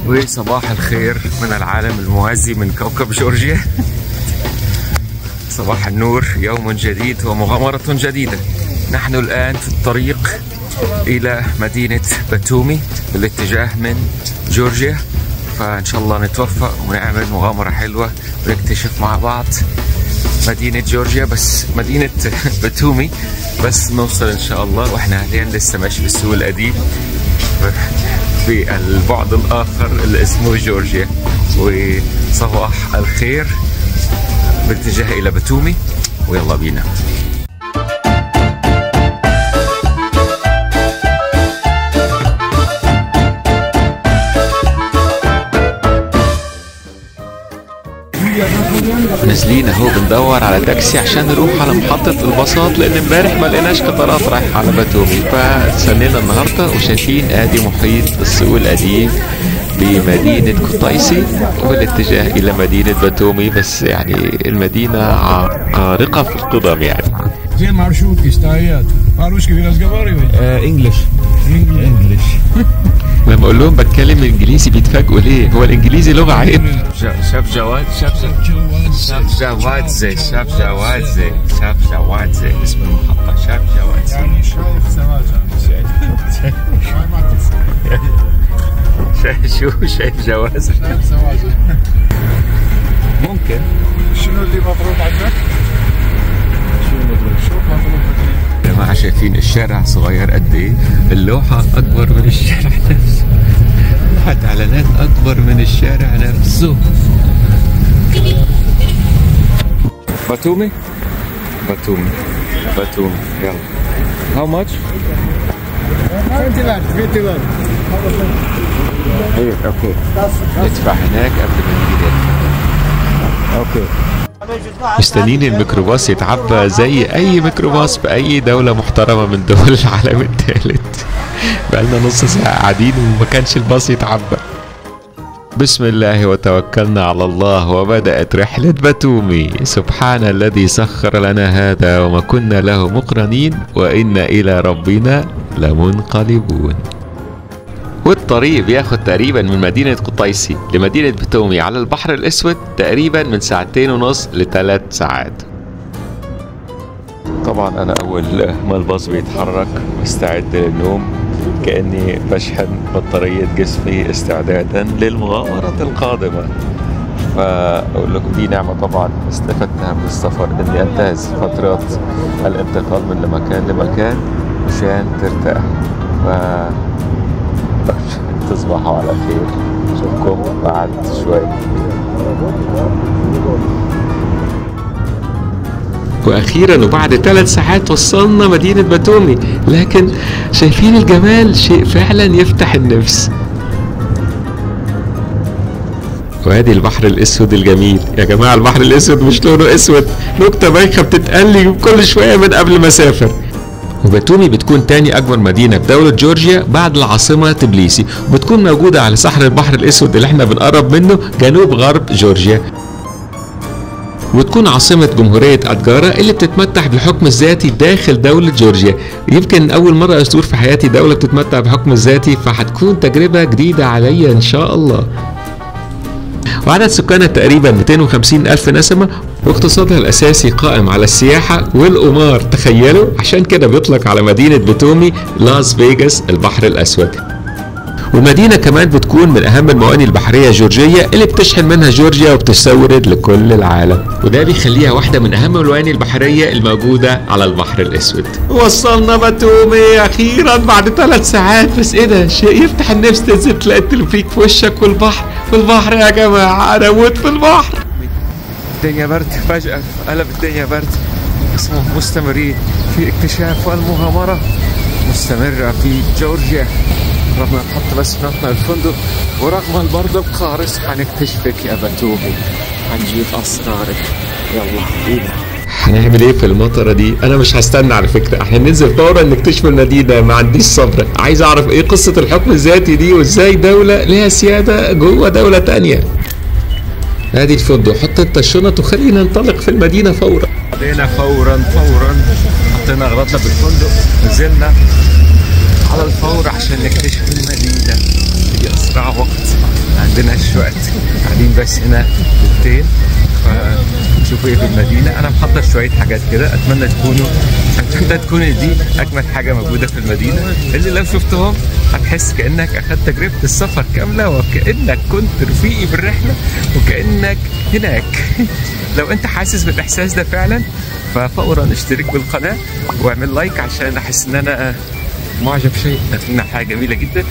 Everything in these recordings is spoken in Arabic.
وصباح الخير من العالم الموازي من كوكب جورجيا. صباح النور، يوم جديد ومغامرة جديدة. نحن الآن في الطريق إلى مدينة باتومي بالاتجاه من جورجيا، فإن شاء الله نتوفق ونعمل مغامرة حلوة ونكتشف مع بعض مدينة جورجيا، بس مدينة باتومي بس نوصل إن شاء الله. وإحنا حاليا لسه ماشي بالسوق القديم في البعد الآخر اللي اسمه جورجيا. وصباح الخير باتجاه إلى باتومي، ويلا بينا. نازلين اهو بندور على تاكسي عشان نروح على محطة الباصات، لان امبارح ما لقيناش قطارات رايحة على باتومي، فاستنينا النهارده وشايفين ادي محيط السوق القديم بمدينة كوتايسي والاتجاه الى مدينة باتومي. بس يعني المدينة غارقة في القدم يعني. زين маршрутки стоят. По-русски вы разговариваете? انجلش. لما اقول لهم بتكلم انجليزي بيتفاجئوا ليه؟ هو الانجليزي لغه عيب. شاف جوادزي اسم المحطه. شاف جوادزي. شايف جواز. ممكن. شنو اللي مطلوب عندك؟ يا جماعة شايفين الشارع صغير قد ايه؟ اللوحة أكبر من الشارع نفسه. لوحة إعلانات أكبر من الشارع نفسه. باتومي يلا. How much؟ 20 لار. ايه اوكي. ندفع هناك قبل ما نيجي ندفع. اوكي. مستنيين الميكروباص يتعبى زي اي ميكروباص باي دولة محترمة من دول العالم الثالث. بقالنا نص ساعة قاعدين وما كانش الباص يتعبى. بسم الله وتوكلنا على الله وبدأت رحلة باتومي. سبحان الذي سخر لنا هذا وما كنا له مقرنين وإنا إلى ربنا لمنقلبون. والطريق بياخد تقريبا من مدينة قطايسي لمدينة باتومي على البحر الأسود تقريبا من 2.5 ل3 ساعات. طبعا أنا أول ما الباص بيتحرك مستعد للنوم، كأني بشحن بطارية جسمي استعدادا للمغامرة القادمة. فأقول لكم دي نعمة طبعا استفدتها من السفر، إني أنتهز فترات الانتقال من مكان لمكان عشان ترتاح. تصبحوا على خير، نشوفكم بعد شوي. واخيرا وبعد 3 ساعات وصلنا مدينة باتومي، لكن شايفين الجمال؟ شيء فعلا يفتح النفس. وادي البحر الاسود الجميل. يا جماعة البحر الاسود مش لونه اسود، نكتة بايخة بتتقلي كل شوية من قبل ما اسافر. وباتومي بتكون تاني أكبر مدينة في دولة جورجيا بعد العاصمة تبليسي، وبتكون موجودة على صحراء البحر الأسود اللي احنا بنقرب منه جنوب غرب جورجيا. وتكون عاصمة جمهورية أدجارة اللي بتتمتع بالحكم الذاتي داخل دولة جورجيا. يمكن أول مرة أزور في حياتي دولة بتتمتع بحكم الذاتي، فهتكون تجربة جديدة عليا إن شاء الله. وعدد سكانها تقريبا 250 ألف نسمة، واقتصادها الأساسي قائم على السياحة والقمار. تخيلوا، عشان كده بيطلق على مدينة باتومي لاس فيغاس البحر الأسود. ومدينة كمان بتكون من أهم الموانئ البحرية الجورجية اللي بتشحن منها جورجيا وبتستورد لكل العالم، وده بيخليها واحدة من أهم الموانئ البحرية الموجودة على البحر الأسود. وصلنا باتومي أخيرا بعد 3 ساعات. بس إيه ده؟ شيء يفتح النفس. تنزل تلاقي التلفريك في وشك والبحر يا جماعة، أنا أموت في البحر. الدنيا برد فجأة، قلب الدنيا برد. مستمرين في اكتشاف والمغامرة مستمرة في جورجيا. رغم نحط بس نطنا الفندق ورغم البرد القارس هنكتشفك يا باتومي، هنجيب أسرارك. يلا بينا. هنعمل ايه في المطرة دي؟ انا مش هستنى على فكرة، احنا ننزل فورا نكتشف المدينة. ما عنديش صبر، عايز اعرف ايه قصة الحكم الذاتي دي وازاي دولة ليها سيادة جوه دولة تانية. ادي الفندق، حط انت الشنط وخلينا ننطلق في المدينة فورا. بدينا فورا حطينا اغراضنا بالفندق، نزلنا على الفور عشان نكتشف المدينة في اسرع وقت. ما عندناش وقت، قاعدين بس هنا ليلتين فنشوفوا ايه في المدينة. انا محضر شوية حاجات كده، اتمنى تكون دي اجمل حاجة موجودة في المدينة، اللي لو شفتهم هتحس كأنك اخدت تجربة السفر كاملة، وكأنك كنت رفيقي بالرحلة، وكأنك هناك. لو انت حاسس بالاحساس ده فعلا ففورا اشترك بالقناة واعمل لايك عشان احس ان انا معجب شيء، انها حاجه جميله جدا.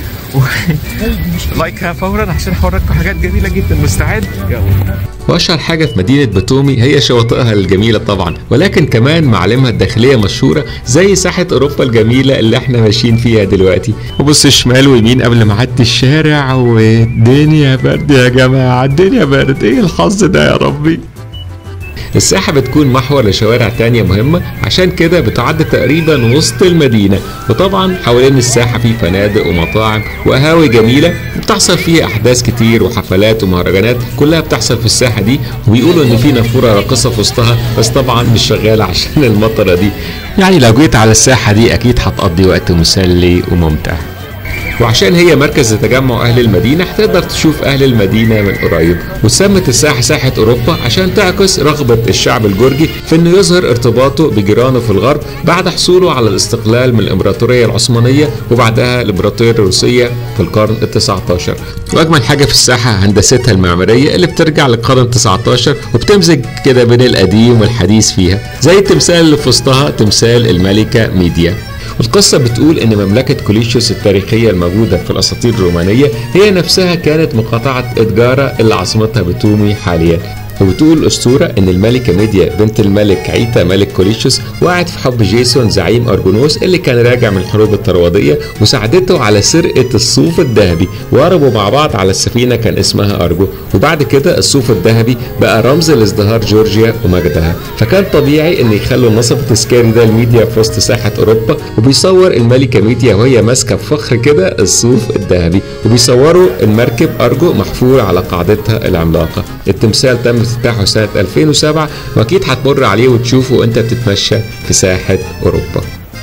لايكها فورا عشان هوريكم حاجات جميله جدا. مستعد؟ يلا. واشهر حاجه في مدينه باتومي هي شواطئها الجميله طبعا، ولكن كمان معالمها الداخليه مشهوره زي ساحه اوروبا الجميله اللي احنا ماشيين فيها دلوقتي. وبص شمال ويمين قبل ما اعدي الشارع، والدنيا برد يا جماعه، الدنيا برد. ايه الحظ ده يا ربي. الساحة بتكون محور لشوارع تانية مهمة، عشان كده بتعد تقريبا وسط المدينة. وطبعا حوالين الساحة في فنادق ومطاعم وقهاوي جميلة بتحصل فيها أحداث كتير وحفلات ومهرجانات، كلها بتحصل في الساحة دي. وبيقولوا إن في نافورة راقصة في وسطها، بس طبعا مش شغالة عشان المطرة دي. يعني لو جيت على الساحة دي أكيد هتقضي وقت مسلي وممتع. وعشان هي مركز لتجمع أهل المدينة هتقدر تشوف أهل المدينة من قريب. وسمت الساحة ساحة أوروبا عشان تعكس رغبة الشعب الجورجي في إنه يظهر ارتباطه بجيرانه في الغرب بعد حصوله على الاستقلال من الإمبراطورية العثمانية وبعدها الإمبراطورية الروسية في القرن ال19. وأجمل حاجة في الساحة هندستها المعمارية اللي بترجع للقرن ال19 وبتمزج كده بين القديم والحديث فيها، زي التمثال اللي في وسطها تمثال الملكة ميديا. القصة بتقول إن مملكة كوليشيوس التاريخية الموجودة في الأساطير الرومانية هي نفسها كانت مقاطعة إدجارة اللي عاصمتها باتومي حاليا. وبتقول الأسطورة إن الملكة ميديا بنت الملك عيتا ملك كوليشيوس وقعت في حب جيسون زعيم أرجونوس اللي كان راجع من الحروب الطروادية، وساعدته على سرقة الصوف الذهبي، وهربوا مع بعض على السفينة كان اسمها أرجو. وبعد كده الصوف الذهبي بقى رمز لازدهار جورجيا ومجدها، فكان طبيعي إن يخلوا النصب التذكاري ده الميديا في وسط ساحة أوروبا، وبيصور الملكة ميديا وهي ماسكة بفخر كده الصوف الذهبي، وبيصوروا المركب أرجو محفور على قاعدتها العملاقة. التمثال تم افتتاحه سنة 2007 واكيد هتمر عليه وتشوفه وانت بتتمشى في ساحة اوروبا.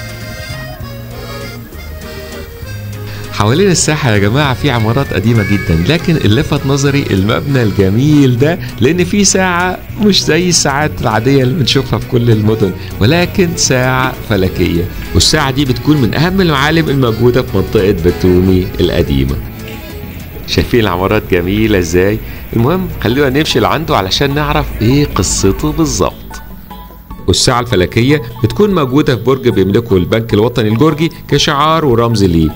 حوالين الساحة يا جماعة في عمارات قديمة جدا، لكن اللي لفت نظري المبنى الجميل ده، لان في ساعة مش زي الساعات العادية اللي بنشوفها في كل المدن، ولكن ساعة فلكية. والساعة دي بتكون من اهم المعالم الموجودة في منطقة باتومي القديمة. شايفين العمارات جميلة ازاي؟ المهم خلينا نمشي لعنده علشان نعرف ايه قصته بالظبط. والساعة الفلكية بتكون موجودة في برج بيملكه البنك الوطني الجورجي كشعار ورمز ليه.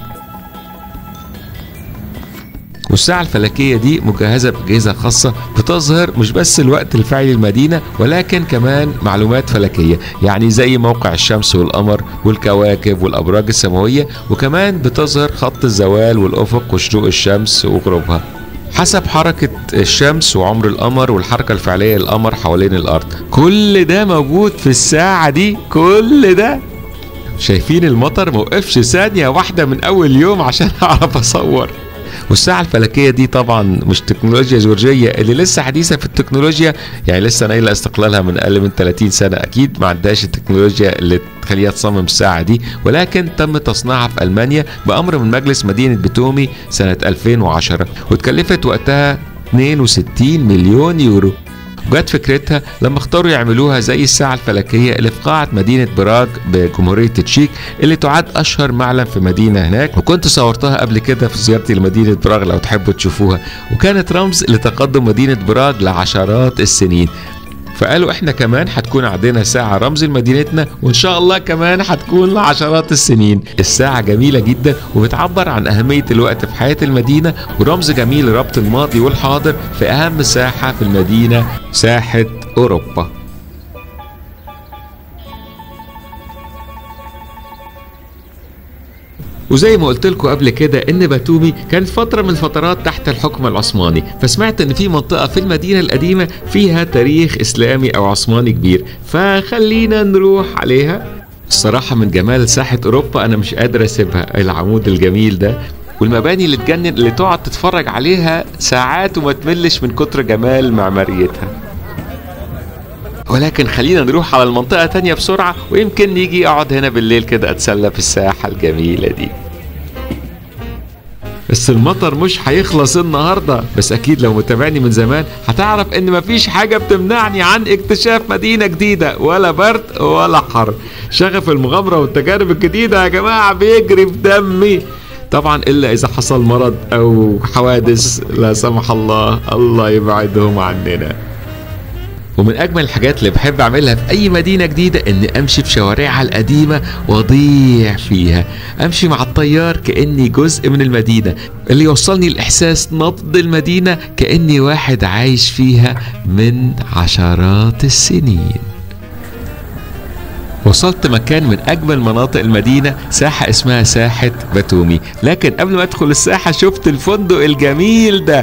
والساعة الفلكية دي مجهزة بأجهزة خاصة بتظهر مش بس الوقت الفعلي للمدينة، ولكن كمان معلومات فلكية، يعني زي موقع الشمس والقمر والكواكب والأبراج السماوية، وكمان بتظهر خط الزوال والأفق وشروق الشمس وغروبها حسب حركة الشمس وعمر القمر والحركة الفعلية للقمر حوالين الأرض. كل ده موجود في الساعة دي، كل ده. شايفين المطر موقفش ثانية واحدة من أول يوم عشان أعرف أصور. والساعة الفلكية دي طبعا مش تكنولوجيا جورجية اللي لسه حديثة في التكنولوجيا، يعني لسه نايلة استقلالها من أقل من 30 سنة، أكيد ما عندهاش التكنولوجيا اللي تخليها تصمم الساعة دي، ولكن تم تصنيعها في ألمانيا بأمر من مجلس مدينة باتومي سنة 2010، وتكلفت وقتها 62 مليون يورو. وجت فكرتها لما اختاروا يعملوها زي الساعة الفلكية اللي في قاعة مدينة براغ بجمهورية تشيك، اللي تعد أشهر معلم في مدينة هناك، وكنت صورتها قبل كده في زيارتي لمدينة براغ لو تحبوا تشوفوها، وكانت رمز لتقدم مدينة براغ لعشرات السنين. فقالوا احنا كمان هتكون عندنا ساعة رمز لمدينتنا، وان شاء الله كمان هتكون لعشرات السنين. الساعة جميلة جدا وبتعبر عن أهمية الوقت في حياة المدينة، ورمز جميل لربط الماضي والحاضر في أهم ساحة في المدينة، ساحة أوروبا. وزي ما قلت لكم قبل كده ان باتومي كانت فتره من الفترات تحت الحكم العثماني، فسمعت ان في منطقه في المدينه القديمه فيها تاريخ اسلامي او عثماني كبير، فخلينا نروح عليها. الصراحه من جمال ساحه اوروبا انا مش قادر اسيبها، العمود الجميل ده والمباني اللي تجنن اللي تقعد تتفرج عليها ساعات وما تملش من كتر جمال معماريتها. ولكن خلينا نروح على المنطقة تانية بسرعة، ويمكن نيجي اقعد هنا بالليل كده اتسلى في الساحة الجميلة دي. بس المطر مش هيخلص النهارده، بس اكيد لو متابعني من زمان هتعرف ان مفيش حاجه بتمنعني عن اكتشاف مدينه جديده، ولا برد ولا حر. شغف المغامره والتجارب الجديده يا جماعه بيجري في دمي، طبعا الا اذا حصل مرض او حوادث لا سمح الله، الله يبعدهم عننا. ومن اجمل الحاجات اللي بحب اعملها في اي مدينه جديده اني امشي في شوارعها القديمه واضيع فيها، امشي مع الطيار كاني جزء من المدينه، اللي يوصلني الاحساس نبض المدينه كاني واحد عايش فيها من عشرات السنين. وصلت مكان من اجمل مناطق المدينه، ساحه اسمها ساحه باتومي، لكن قبل ما ادخل الساحه شفت الفندق الجميل ده.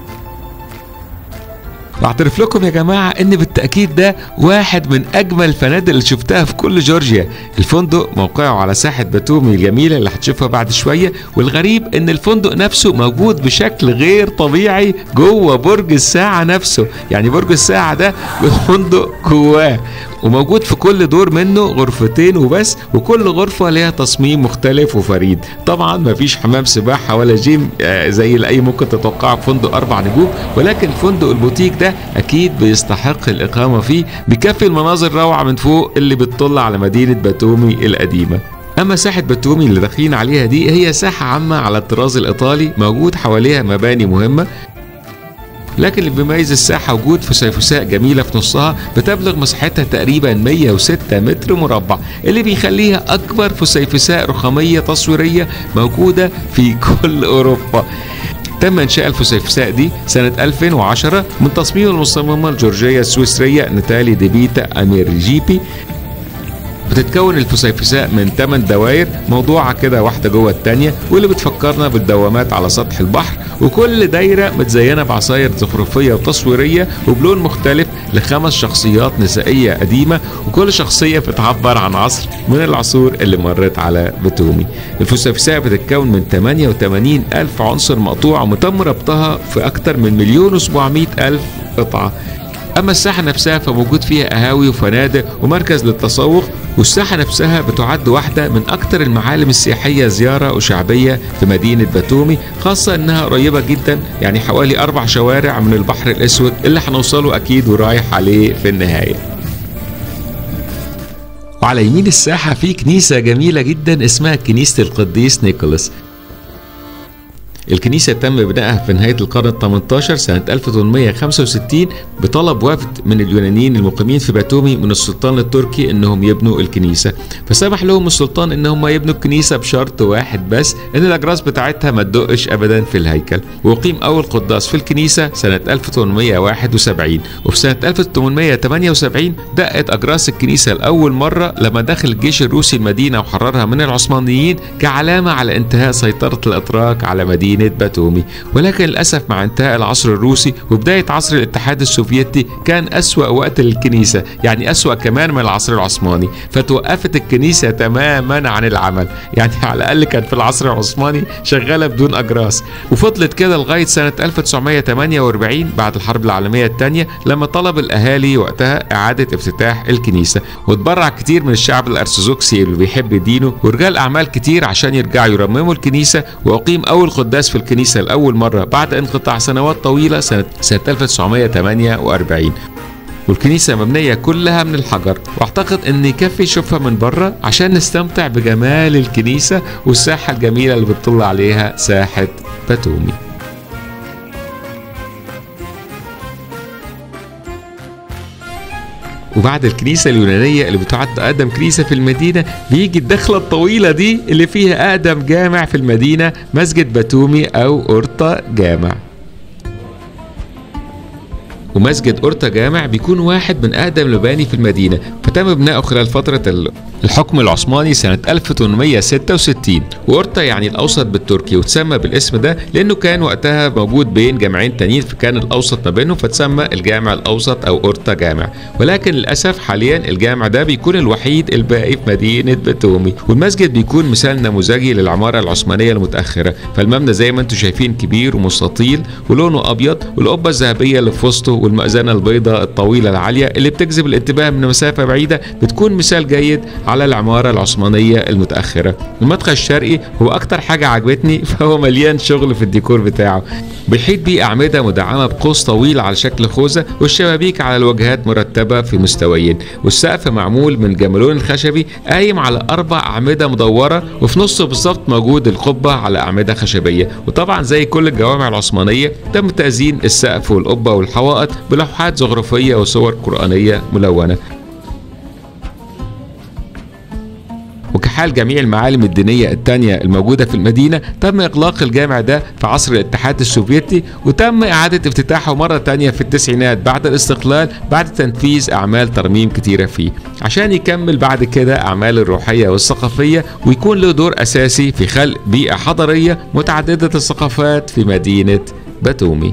واعترف لكم يا جماعة ان بالتأكيد ده واحد من اجمل الفنادق اللي شفتها في كل جورجيا. الفندق موقعه على ساحة باتومي الجميلة اللي هتشوفها بعد شوية، والغريب ان الفندق نفسه موجود بشكل غير طبيعي جوه برج الساعة نفسه، يعني برج الساعة ده والفندق جواه، وموجود في كل دور منه غرفتين وبس، وكل غرفة لها تصميم مختلف وفريد. طبعا مفيش حمام سباحة ولا جيم زي اللي اي ممكن تتوقعه في فندق 4 نجوم، ولكن الفندق البوتيك ده اكيد بيستحق الاقامة فيه، بيكفي المناظر روعة من فوق اللي بتطل على مدينة باتومي القديمة. اما ساحة باتومي اللي داخلين عليها دي هي ساحة عامة على الطراز الايطالي، موجود حواليها مباني مهمة، لكن اللي بيميز الساحة وجود فسيفساء جميلة في نصها بتبلغ مساحتها تقريبا 106 متر مربع، اللي بيخليها أكبر فسيفساء رخامية تصويرية موجودة في كل أوروبا. تم إنشاء الفسيفساء دي سنة 2010 من تصميم المصممة الجورجية السويسرية ناتالي دي بيتا أميرجيبي. بتتكون الفسيفساء من 8 دوائر موضوعة كده واحدة جوه التانية، واللي بتفكرنا بالدوامات على سطح البحر، وكل دايرة متزينة بعصاير زخرفية وتصويرية وبلون مختلف ل5 شخصيات نسائية قديمة، وكل شخصية بتعبر عن عصر من العصور اللي مرت على باتومي. الفسيفساء بتتكون من 88 ألف عنصر مقطوع، وتم ربطها في أكتر من 1,700,000 قطعة. أما الساحة نفسها فموجود فيها قهاوي وفنادق ومركز للتسوق، والساحة نفسها بتعد واحدة من أكثر المعالم السياحية زيارة وشعبية في مدينة باتومي، خاصة إنها قريبة جدا، يعني حوالي 4 شوارع من البحر الأسود اللي هنوصله أكيد ورايح عليه في النهاية. وعلى يمين الساحة في كنيسة جميلة جدا اسمها كنيسة القديس نيكولاس. الكنيسة تم بنائها في نهاية القرن ال18 سنة 1865 بطلب وفد من اليونانيين المقيمين في باتومي من السلطان التركي انهم يبنوا الكنيسة، فسمح لهم السلطان انهم يبنوا الكنيسة بشرط واحد بس، ان الاجراس بتاعتها ما تدقش ابدا في الهيكل. وقيم اول قداس في الكنيسة سنة 1871، وفي سنة 1878 دقت اجراس الكنيسة لاول مرة لما دخل الجيش الروسي المدينة وحررها من العثمانيين كعلامة على انتهاء سيطرة الاتراك على مدينة باتومي. ولكن للأسف مع انتهاء العصر الروسي وبداية عصر الاتحاد السوفيتي كان أسوأ وقت للكنيسة، يعني أسوأ كمان من العصر العثماني، فتوقفت الكنيسة تماما عن العمل، يعني على الأقل كان في العصر العثماني شغالة بدون أجراس. وفضلت كده لغاية سنة 1948 بعد الحرب العالمية الثانية، لما طلب الأهالي وقتها إعادة افتتاح الكنيسة، وتبرع كتير من الشعب الأرثوذكسي اللي بيحب دينه ورجال أعمال كتير عشان يرجعوا يرمموا الكنيسة. وأقيم أول قداس في الكنيسة لأول مرة بعد انقطاع سنوات طويلة سنة 1948. والكنيسة مبنية كلها من الحجر، واعتقد ان يكفي نشوفها من بره عشان نستمتع بجمال الكنيسة والساحة الجميلة اللي بتطل عليها ساحة باتومي. وبعد الكنيسة اليونانية اللي بتعد أقدم كنيسة في المدينة بيجي الدخلة الطويلة دي اللي فيها أقدم جامع في المدينة، مسجد باتومي أو أورتا جامع. ومسجد أورتا جامع بيكون واحد من أقدم المباني في المدينة، فتم بناؤه خلال فترة الحكم العثماني سنة 1866. وأورتا يعني الأوسط بالتركي، وتسمى بالاسم ده لأنه كان وقتها موجود بين جامعين تانيين، فكان الأوسط ما بينهم فتسمى الجامع الأوسط أو أورتا جامع. ولكن للأسف حاليا الجامع ده بيكون الوحيد الباقي في مدينة باتومي. والمسجد بيكون مثال نموذجي للعمارة العثمانية المتأخرة، فالمبنى زي ما انتم شايفين كبير ومستطيل ولونه أبيض، والقبة الذهبية اللي في وسطه والمأذنة البيضاء الطويلة العالية اللي بتجذب الانتباه من مسافة بعيدة بتكون مثال جيد على العمارة العثمانية المتأخرة. المدخل الشرقي هو أكتر حاجة عجبتني، فهو مليان شغل في الديكور بتاعه، بيحيط بيه أعمدة مدعمة بقوس طويل على شكل خوذة، والشبابيك على الواجهات مرتبة في مستويين، والسقف معمول من جمالون الخشبي قايم على 4 أعمدة مدورة، وفي نصه بالظبط موجود القبة على أعمدة خشبية. وطبعا زي كل الجوامع العثمانية تم تزيين السقف والقبة والحوائط بلوحات زخرفية وصور قرآنية ملونة. وكحال جميع المعالم الدينية التانية الموجودة في المدينة، تم إغلاق الجامع ده في عصر الاتحاد السوفيتي، وتم إعادة افتتاحه مرة تانية في التسعينات بعد الاستقلال، بعد تنفيذ أعمال ترميم كتيرة فيه، عشان يكمل بعد كده أعمال الروحية والثقافية، ويكون له دور أساسي في خلق بيئة حضارية متعددة الثقافات في مدينة باتومي.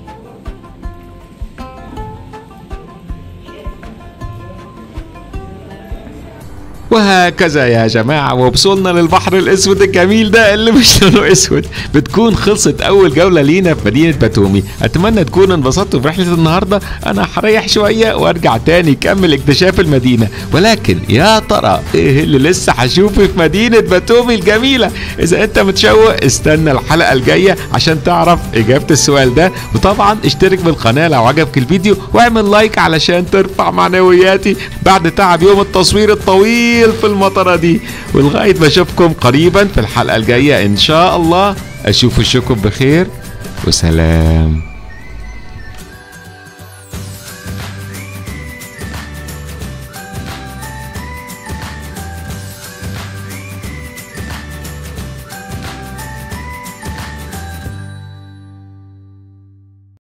وهكذا يا جماعة وصلنا للبحر الأسود الجميل ده اللي مش لونه أسود. بتكون خلصت أول جولة لينا في مدينة باتومي. أتمنى تكونوا انبسطتوا برحلة النهاردة. أنا هريح شوية وأرجع تاني أكمل اكتشاف المدينة، ولكن يا ترى إيه اللي لسه هشوفه في مدينة باتومي الجميلة؟ إذا أنت متشوق استنى الحلقة الجاية عشان تعرف إجابة السؤال ده، وطبعا اشترك بالقناة لو عجبك الفيديو، واعمل لايك علشان ترفع معنوياتي بعد تعب يوم التصوير الطويل في المطرة دي. ولغاية ما اشوفكم قريبا في الحلقة الجاية ان شاء الله، اشوف وشكم بخير وسلام.